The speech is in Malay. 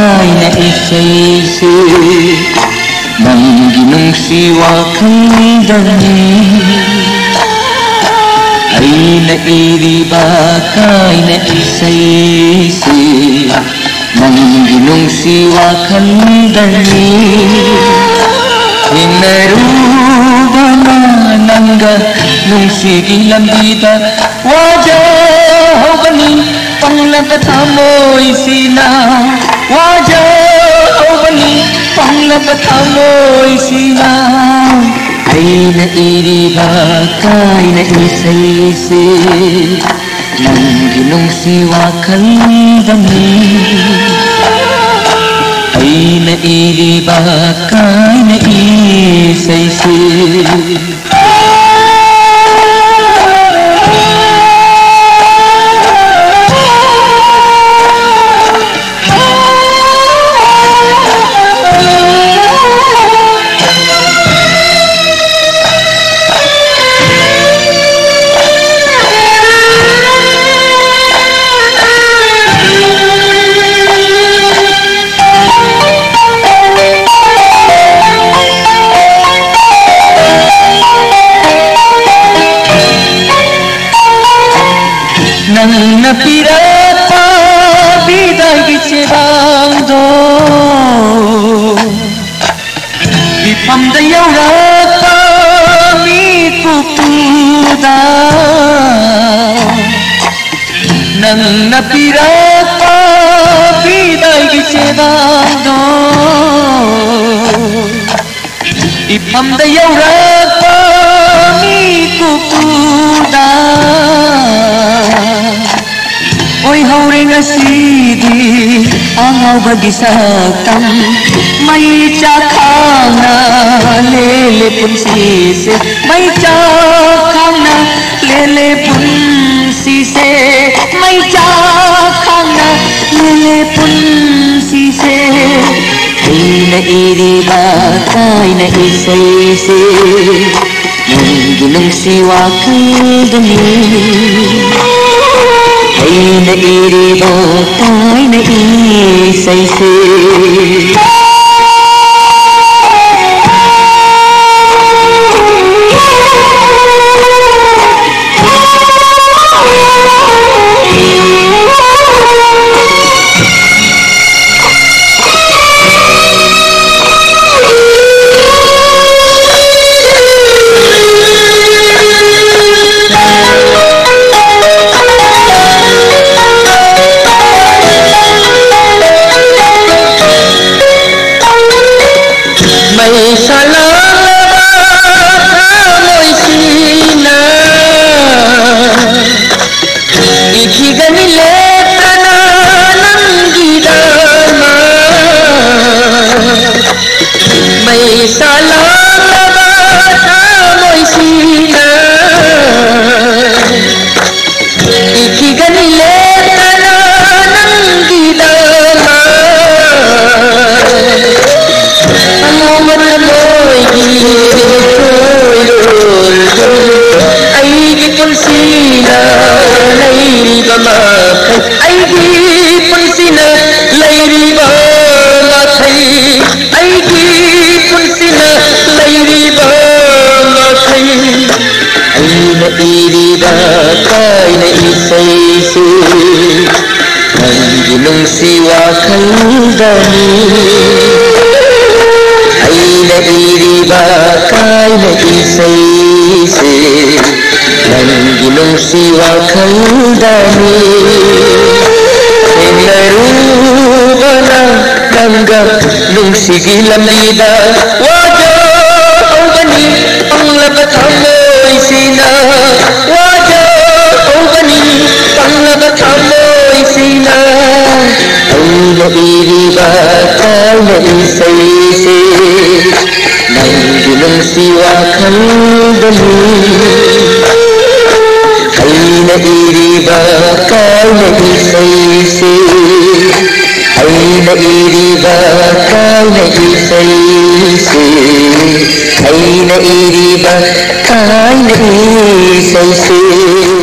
kaina isayse nanggi nungsiwa kandami aina iriba kaina isayse nanggi nungsiwa kandami hinarubana nangga nungsigi lambida wajahobani panglaba thamoy sina wajahobani panglaba thamoy sina aina iriba kaina isayse nanggi nungsiwa kandami aina iriba kaina isayse Nang napirata biday gitsebangdo Bipam dayaw rata mitutuda Nang napirata biday gitsebangdo Bipam dayaw rata mitutuda Oy haure ngasidi angaw bagisaktam may chakana lele punsise may chakana lele punsise may chakana lele punsise kaina iriba kaina isayse nanggi nungsiwa kandami aina iriba kaina isayse iriba kaina isayse nanggi nungsiwa kandami aina iriba kaina isayse nanggi nungsiwa kandami hinarubana nangga nungsigi lambida wajahobani panglaba thamoy sina wajahobani panglaba thamoy sina aina iriba kaina isayse nanggi nungsiwa kandami aina iriba kaina isayse aina iriba kaina isayse aina iriba kaina isayse